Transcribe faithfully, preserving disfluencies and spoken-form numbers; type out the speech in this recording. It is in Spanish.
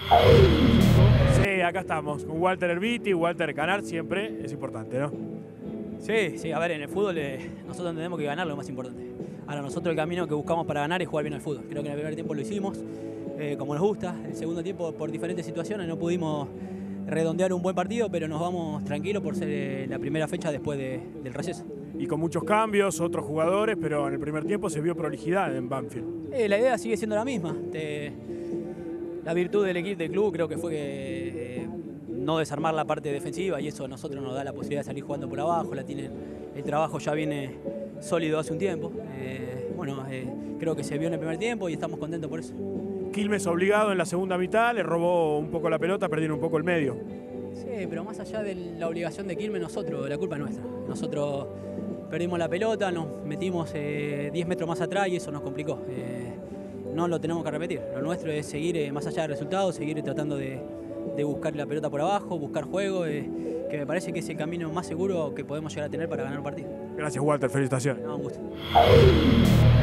Sí, acá estamos, con Walter Herbiti, Walter ganar siempre es importante, ¿no? Sí, sí, a ver, en el fútbol eh, nosotros entendemos que ganar es lo más importante. Ahora nosotros el camino que buscamos para ganar es jugar bien al fútbol. Creo que en el primer tiempo lo hicimos, eh, como nos gusta. El segundo tiempo, por diferentes situaciones, no pudimos redondear un buen partido, pero nos vamos tranquilos por ser eh, la primera fecha después de, del receso. Y con muchos cambios, otros jugadores, pero en el primer tiempo se vio prolijidad en Banfield. Eh, la idea sigue siendo la misma. Te, la virtud del equipo del club creo que fue que eh, no desarmar la parte defensiva, y eso a nosotros nos da la posibilidad de salir jugando por abajo. La tienen, el trabajo ya viene sólido hace un tiempo. Eh, bueno, eh, creo que se vio en el primer tiempo y estamos contentos por eso. Quilmes obligado en la segunda mitad, le robó un poco la pelota, perdieron un poco el medio. Sí, pero más allá de la obligación de Quilmes, nosotros, la culpa es nuestra. Nosotros perdimos la pelota, nos metimos eh, diez metros más atrás y eso nos complicó. Eh, no lo tenemos que repetir. Lo nuestro es seguir, eh, más allá del resultado, seguir tratando de, de buscar la pelota por abajo, buscar juego, eh, que me parece que es el camino más seguro que podemos llegar a tener para ganar un partido. Gracias, Walter, felicitaciones. No, un gusto.